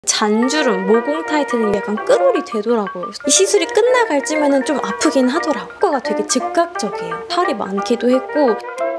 잔주름, 모공 타이트닝이 약간 끌어올이 되더라고요. 이 시술이 끝나갈 쯤에는 좀 아프긴 하더라고요. 효과가 되게 즉각적이에요. 살이 많기도 했고.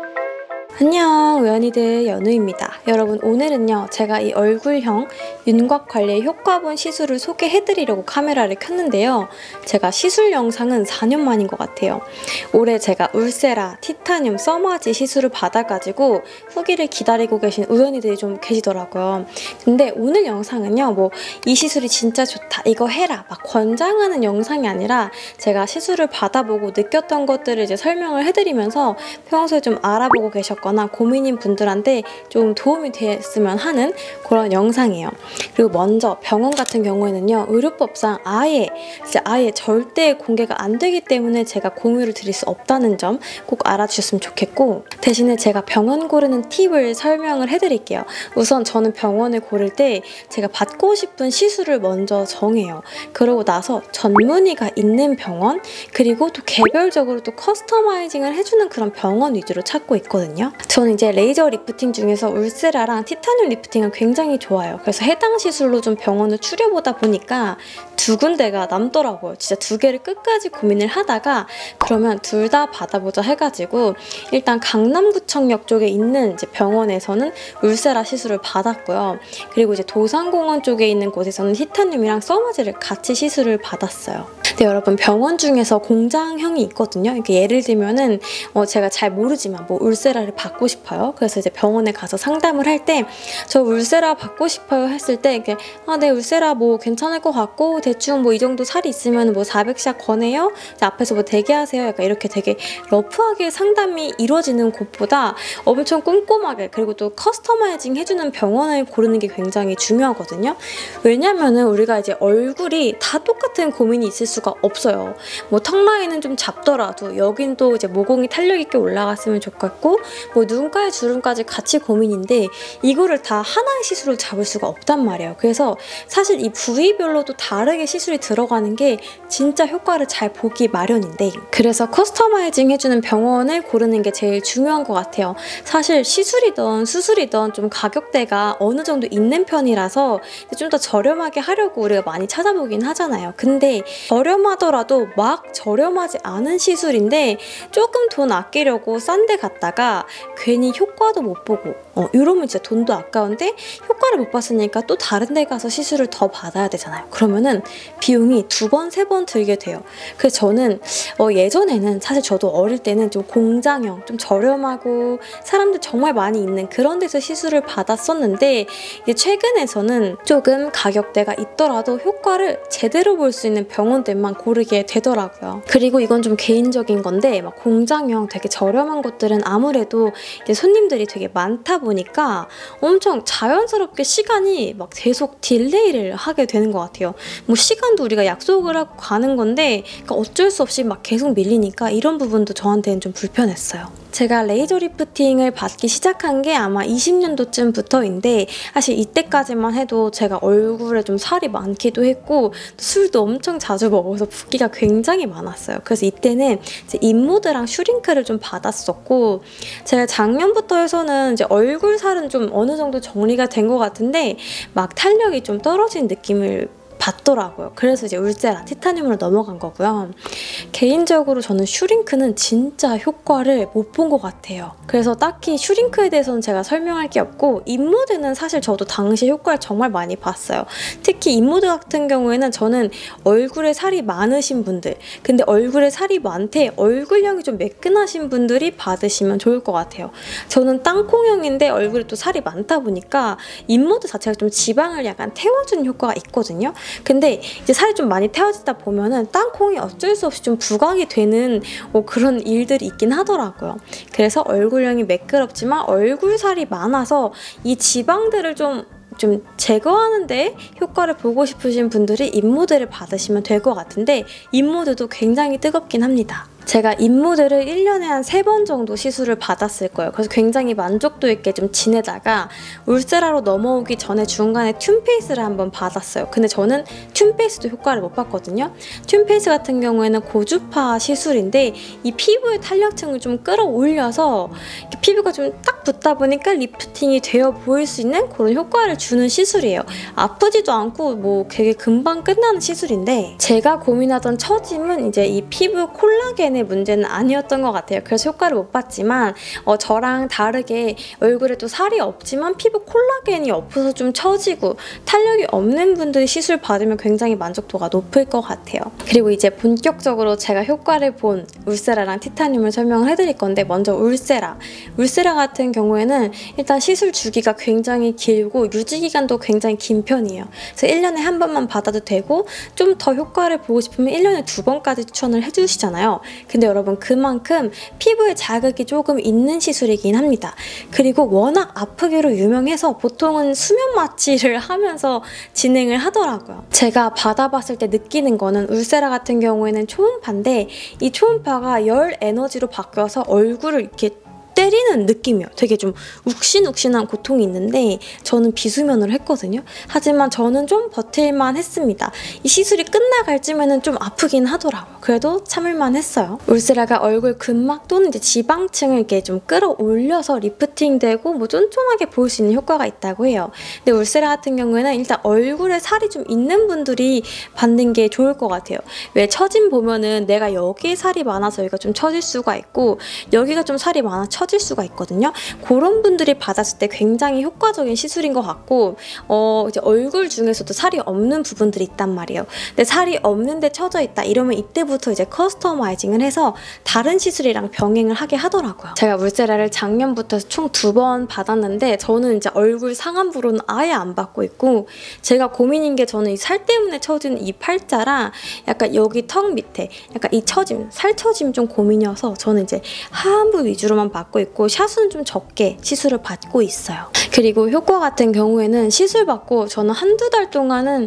안녕, 우연이들 연우입니다. 여러분, 오늘은요 제가 이 얼굴형 윤곽 관리에 효과본 시술을 소개해드리려고 카메라를 켰는데요. 제가 시술 영상은 4년 만인 것 같아요. 올해 제가 울세라, 티타늄, 써마지 시술을 받아가지고 후기를 기다리고 계신 우연이들이 좀 계시더라고요. 근데 오늘 영상은요, 뭐 이 시술이 진짜 좋다, 이거 해라 막 권장하는 영상이 아니라 제가 시술을 받아보고 느꼈던 것들을 이제 설명을 해드리면서 평소에 좀 알아보고 계셨거나 고민인 분들한테 좀 도움이 됐으면 하는 그런 영상이에요. 그리고 먼저 병원 같은 경우에는요, 의료법상 아예 절대 공개가 안 되기 때문에 제가 공유를 드릴 수 없다는 점 꼭 알아주셨으면 좋겠고, 대신에 제가 병원 고르는 팁을 설명을 해드릴게요. 우선 저는 병원을 고를 때 제가 받고 싶은 시술을 먼저 정해요. 그러고 나서 전문의가 있는 병원, 그리고 또 개별적으로 또 커스터마이징을 해주는 그런 병원 위주로 찾고 있거든요. 저는 이제 레이저 리프팅 중에서 울세라랑 티타늄 리프팅을 굉장히 좋아해요. 그래서 해당 시술로 좀 병원을 추려보다 보니까 두 군데가 남더라고요. 진짜 두 개를 끝까지 고민을 하다가 그러면 둘 다 받아보자 해가지고 일단 강남구청역 쪽에 있는 이제 병원에서는 울세라 시술을 받았고요. 그리고 이제 도산공원 쪽에 있는 곳에서는 티타늄이랑 써마지를 같이 시술을 받았어요. 근데 여러분, 병원 중에서 공장형이 있거든요. 이렇게 예를 들면은 제가 잘 모르지만 뭐 울세라를 받고 싶어요. 그래서 이제 병원에 가서 상담을 할 때 저 울세라 받고 싶어요 했을 때 이렇게 네, 울세라 뭐 괜찮을 것 같고 대충 뭐 이 정도 살이 있으면 뭐 400샷 권해요. 앞에서 뭐 대기하세요. 약간 이렇게 되게 러프하게 상담이 이루어지는 곳보다 엄청 꼼꼼하게, 그리고 또 커스터마이징 해주는 병원을 고르는 게 굉장히 중요하거든요. 왜냐면은 우리가 이제 얼굴이 다 똑같은 고민이 있을 수가 없어요. 뭐 턱 라인은 좀 잡더라도 여긴 또 이제 모공이 탄력 있게 올라갔으면 좋겠고, 뭐 눈가의 주름까지 같이 고민인데 이거를 다 하나의 시술로 잡을 수가 없단 말이에요. 그래서 사실 이 부위별로도 다르게 시술이 들어가는 게 진짜 효과를 잘 보기 마련인데, 그래서 커스터마이징 해주는 병원을 고르는 게 제일 중요한 것 같아요. 사실 시술이든 수술이든 좀 가격대가 어느 정도 있는 편이라서 좀 더 저렴하게 하려고 우리가 많이 찾아보긴 하잖아요. 근데 저렴하더라도 막 저렴하지 않은 시술인데 조금 돈 아끼려고 싼 데 갔다가 괜히 효과도 못 보고 이러면 진짜 돈도 아까운데 효과를 못 봤으니까 또 다른 데 가서 시술을 더 받아야 되잖아요. 그러면은 비용이 2번, 3번 들게 돼요. 그래서 저는 예전에는, 사실 저도 어릴 때는 좀 공장형, 좀 저렴하고 사람들 정말 많이 있는 그런 데서 시술을 받았었는데, 이제 최근에서는 조금 가격대가 있더라도 효과를 제대로 볼 수 있는 병원들만 고르게 되더라고요. 그리고 이건 좀 개인적인 건데, 막 공장형 되게 저렴한 곳들은 아무래도 이제 손님들이 되게 많다 보니까 엄청 자연스럽게 시간이 막 계속 딜레이를 하게 되는 것 같아요. 뭐 시간도 우리가 약속을 하고 가는 건데 그러니까 어쩔 수 없이 막 계속 밀리니까 이런 부분도 저한테는 좀 불편했어요. 제가 레이저 리프팅을 받기 시작한 게 아마 20년도쯤부터인데, 사실 이때까지만 해도 제가 얼굴에 좀 살이 많기도 했고 술도 엄청 자주 먹어서 붓기가 굉장히 많았어요. 그래서 이때는 이제 인모드랑 슈링크를 좀 받았었고, 제가 작년부터 해서는 이제 얼굴 살은 좀 어느 정도 정리가 된 것 같은데 막 탄력이 좀 떨어진 느낌을 받더라고요. 그래서 이제 울세라, 티타늄으로 넘어간 거고요. 개인적으로 저는 슈링크는 진짜 효과를 못 본 것 같아요. 그래서 딱히 슈링크에 대해서는 제가 설명할 게 없고, 인모드는 사실 저도 당시 효과를 정말 많이 봤어요. 특히 인모드 같은 경우에는 저는 얼굴에 살이 많으신 분들, 근데 얼굴에 살이 많대 얼굴형이 좀 매끈하신 분들이 받으시면 좋을 것 같아요. 저는 땅콩형인데 얼굴에 또 살이 많다 보니까 인모드 자체가 좀 지방을 약간 태워주는 효과가 있거든요. 근데 이제 살이 좀 많이 태워지다 보면은 땅콩이 어쩔 수 없이 좀 부각이 되는 그런 일들이 있긴 하더라고요. 그래서 얼굴형이 매끄럽지만 얼굴 살이 많아서 이 지방들을 좀 제거하는데 효과를 보고 싶으신 분들이 인모드를 받으시면 될 것 같은데, 인모드도 굉장히 뜨겁긴 합니다. 제가 입모델을 1년에 한 3번 정도 시술을 받았을 거예요. 그래서 굉장히 만족도 있게 좀 지내다가 울세라로 넘어오기 전에 중간에 튠페이스를 한번 받았어요. 근데 저는 튠페이스도 효과를 못 봤거든요. 튠페이스 같은 경우에는 고주파 시술인데 이 피부의 탄력층을 좀 끌어올려서 피부가 좀 딱 붙다 보니까 리프팅이 되어 보일 수 있는 그런 효과를 주는 시술이에요. 아프지도 않고 뭐 되게 금방 끝나는 시술인데 제가 고민하던 처짐은 이제 이 피부 콜라겐의 문제는 아니었던 것 같아요. 그래서 효과를 못 봤지만 저랑 다르게 얼굴에 또 살이 없지만 피부 콜라겐이 없어서 좀 처지고 탄력이 없는 분들이 시술 받으면 굉장히 만족도가 높을 것 같아요. 그리고 이제 본격적으로 제가 효과를 본 울세라랑 티타늄을 설명을 해드릴 건데 먼저 울세라 같은 경우에는 일단 시술 주기가 굉장히 길고 유지기간도 굉장히 긴 편이에요. 그래서 1년에 한 번만 받아도 되고 좀 더 효과를 보고 싶으면 1년에 2번까지 추천을 해주시잖아요. 근데 여러분 그만큼 피부에 자극이 조금 있는 시술이긴 합니다. 그리고 워낙 아프기로 유명해서 보통은 수면 마취를 하면서 진행을 하더라고요. 제가 받아봤을 때 느끼는 거는 울세라 같은 경우에는 초음파인데 이 초음파가 열 에너지로 바뀌어서 얼굴을 이렇게 때리는 느낌이에요. 되게 좀 욱신욱신한 고통이 있는데 저는 비수면으로 했거든요. 하지만 저는 좀 버틸만 했습니다. 이 시술이 끝나갈 쯤에는 좀 아프긴 하더라고요. 그래도 참을만 했어요. 울세라가 얼굴 근막 또는 이제 지방층을 이렇게 좀 끌어올려서 리프팅되고 뭐 쫀쫀하게 보일 수 있는 효과가 있다고 해요. 근데 울세라 같은 경우에는 일단 얼굴에 살이 좀 있는 분들이 받는 게 좋을 것 같아요. 왜 처짐 보면은 내가 여기에 살이 많아서 여기가 좀 처질 수가 있고 여기가 좀 살이 많아 처질 수가 있거든요. 그런 분들이 받았을 때 굉장히 효과적인 시술인 것 같고 이제 얼굴 중에서도 살이 없는 부분들이 있단 말이에요. 근데 살이 없는데 처져 있다 이러면 이때부터 이제 커스터마이징을 해서 다른 시술이랑 병행을 하게 하더라고요. 제가 울세라를 작년부터 총 2번 받았는데 저는 이제 얼굴 상안부로는 아예 안 받고 있고 제가 고민인 게 저는 이 살 때문에 처진 이 팔자랑 약간 여기 턱 밑에 약간 이 처짐, 살 처짐 좀 고민이어서 저는 이제 하안부 위주로만 받고 있고 샷은 좀 적게 시술을 받고 있어요. 그리고 효과 같은 경우에는 시술 받고 저는 한두 달 동안은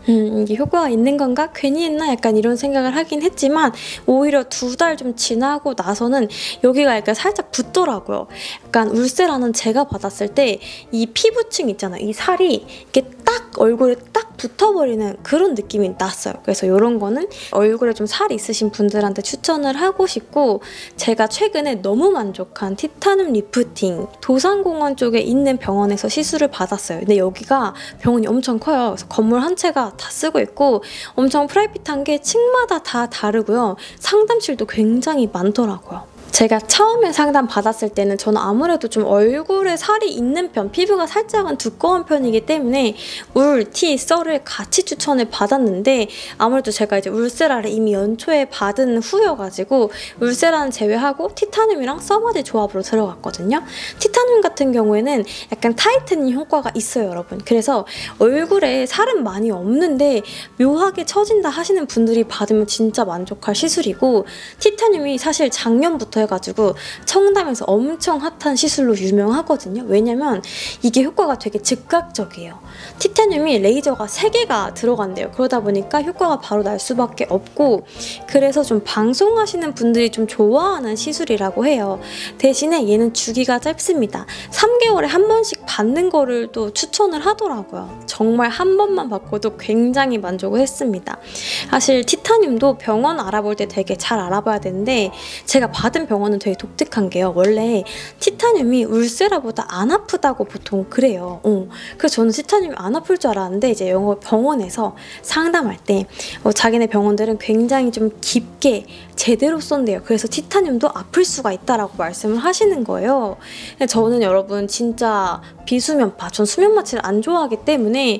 이게 효과가 있는 건가? 괜히 했나? 약간 이런 생각을 하긴 했지만 오히려 2달 좀 지나고 나서는 여기가 약간 살짝 붓더라고요. 약간 울세라는 제가 받았을 때 이 피부층 있잖아요. 이 살이 이렇게 딱 얼굴에 딱 붙어버리는 그런 느낌이 났어요. 그래서 이런 거는 얼굴에 좀 살이 있으신 분들한테 추천을 하고 싶고 제가 최근에 너무 만족한 티타늄 리프팅 도산공원 쪽에 있는 병원에서 시술을 받았어요. 근데 여기가 병원이 엄청 커요. 그래서 건물 한 채가 다 쓰고 있고 엄청 프라이빗한 게 층마다 다 다르고요. 상담실도 굉장히 많더라고요. 제가 처음에 상담 받았을 때는 저는 아무래도 좀 얼굴에 살이 있는 편, 피부가 살짝은 두꺼운 편이기 때문에 울, 티, 썰을 같이 추천을 받았는데 아무래도 제가 이제 울세라를 이미 연초에 받은 후여가지고 울세라는 제외하고 티타늄이랑 써바디 조합으로 들어갔거든요. 티타늄 같은 경우에는 약간 타이트닝 효과가 있어요, 여러분. 그래서 얼굴에 살은 많이 없는데 묘하게 처진다 하시는 분들이 받으면 진짜 만족할 시술이고 티타늄이 사실 작년부터 해가지고 청담에서 엄청 핫한 시술로 유명하거든요. 왜냐면 이게 효과가 되게 즉각적이에요. 티타늄이 레이저가 3개가 들어간대요. 그러다 보니까 효과가 바로 날 수밖에 없고 그래서 좀 방송하시는 분들이 좀 좋아하는 시술이라고 해요. 대신에 얘는 주기가 짧습니다. 3개월에 한 번씩 받는 거를 또 추천을 하더라고요. 정말 한 번만 받고도 굉장히 만족을 했습니다. 사실 티타늄도 병원 알아볼 때 되게 잘 알아봐야 되는데 제가 받은 병원은 되게 독특한 게요. 원래 티타늄이 울세라보다 안 아프다고 보통 그래요. 그래서 저는 티타늄이 안 아플 줄 알았는데 이제 병원에서 상담할 때 자기네 병원들은 굉장히 좀 깊게 제대로 쏜대요. 그래서 티타늄도 아플 수가 있다라고 말씀을 하시는 거예요. 저는 여러분 진짜 비수면파, 전 수면 마취를 안 좋아하기 때문에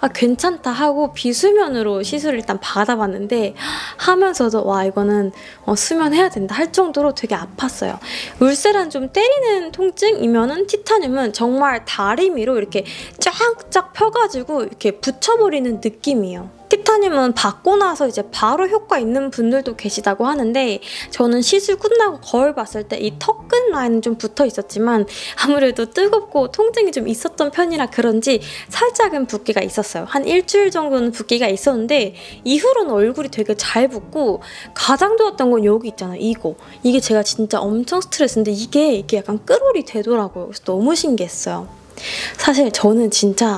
괜찮다 하고 비수면으로 시술을 일단 받아봤는데 하면서도 와 이거는 수면해야 된다 할 정도로 되게 아팠어요. 울세라는 좀 때리는 통증이면은 티타늄은 정말 다리미로 이렇게 쫙쫙 펴가지고 이렇게 붙여버리는 느낌이에요. 티타늄은 받고 나서 이제 바로 효과 있는 분들도 계시다고 하는데 저는 시술 끝나고 거울 봤을 때 이 턱끝 라인은 좀 붙어 있었지만 아무래도 뜨겁고 통증이 좀 있었던 편이라 그런지 살짝은 붓기가 있었어요. 한 일주일 정도는 붓기가 있었는데 이후로는 얼굴이 되게 잘 붓고 가장 좋았던 건 여기 있잖아요. 이게 제가 진짜 엄청 스트레스인데 이게 약간 끌어올이 되더라고요. 그래서 너무 신기했어요. 사실 저는 진짜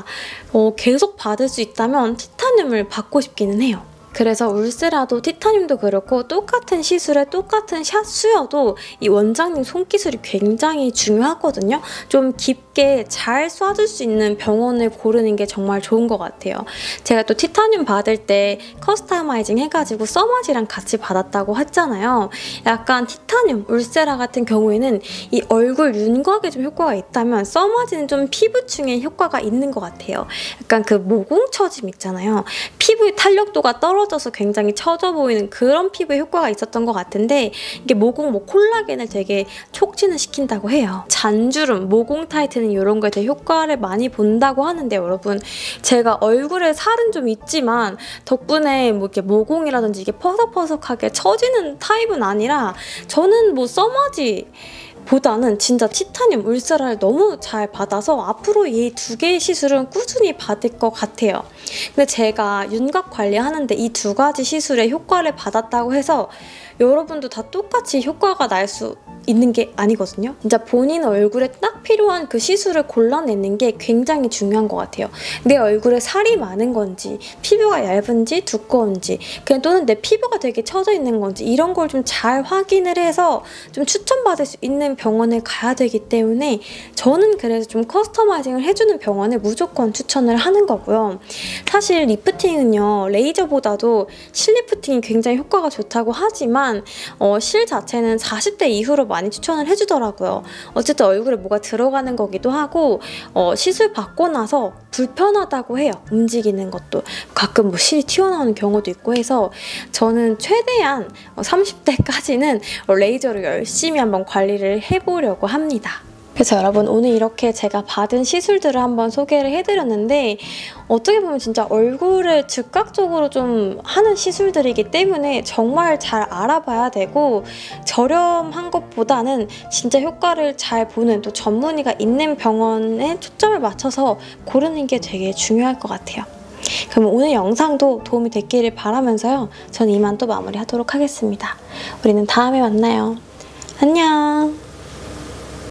계속 받을 수 있다면 티타늄을 받고 싶기는 해요. 그래서 울세라도 티타늄도 그렇고 똑같은 시술에 똑같은 샷 수여도 이 원장님 손기술이 굉장히 중요하거든요. 좀 깊게 잘 쏴줄 수 있는 병원을 고르는 게 정말 좋은 것 같아요. 제가 또 티타늄 받을 때 커스터마이징 해가지고 써마지랑 같이 받았다고 했잖아요. 약간 티타늄, 울세라 같은 경우에는 이 얼굴 윤곽에 좀 효과가 있다면 써마지는 좀 피부층에 효과가 있는 것 같아요. 약간 그 모공 처짐 있잖아요. 피부의 탄력도가 떨어져서 굉장히 처져 보이는 그런 피부에 효과가 있었던 것 같은데 이게 모공 콜라겐을 되게 촉진을 시킨다고 해요. 잔주름, 모공 타이트닝 이런 거에 되게 효과를 많이 본다고 하는데 여러분 제가 얼굴에 살은 좀 있지만 덕분에 뭐 이렇게 모공이라든지 이게 퍼석퍼석하게 처지는 타입은 아니라 저는 뭐 써마지 보다는 진짜 티타늄 울세라를 너무 잘 받아서 앞으로 이 두 개의 시술은 꾸준히 받을 것 같아요. 근데 제가 윤곽 관리하는데 이 두 가지 시술에 효과를 받았다고 해서 여러분도 다 똑같이 효과가 날 수 있는 게 아니거든요. 진짜 본인 얼굴에 딱 필요한 그 시술을 골라내는 게 굉장히 중요한 것 같아요. 내 얼굴에 살이 많은 건지 피부가 얇은지 두꺼운지 그냥 또는 내 피부가 되게 처져 있는 건지 이런 걸 좀 잘 확인을 해서 좀 추천받을 수 있는 병원을 가야 되기 때문에 저는 그래서 좀 커스터마이징을 해주는 병원을 무조건 추천을 하는 거고요. 사실 리프팅은요 레이저보다도 실리프팅이 굉장히 효과가 좋다고 하지만 실 자체는 40대 이후로 많이 추천을 해주더라고요. 어쨌든 얼굴에 뭐가 들어가는 거기도 하고 시술 받고 나서 불편하다고 해요. 움직이는 것도 가끔 뭐 실이 튀어나오는 경우도 있고 해서 저는 최대한 30대까지는 레이저로 열심히 한번 관리를 해보려고 합니다. 그래서 여러분 오늘 이렇게 제가 받은 시술들을 한번 소개를 해드렸는데 어떻게 보면 진짜 얼굴을 즉각적으로 좀 하는 시술들이기 때문에 정말 잘 알아봐야 되고 저렴한 것보다는 진짜 효과를 잘 보는 또 전문의가 있는 병원에 초점을 맞춰서 고르는 게 되게 중요할 것 같아요. 그럼 오늘 영상도 도움이 됐기를 바라면서요. 전 이만 또 마무리하도록 하겠습니다. 우리는 다음에 만나요. 안녕.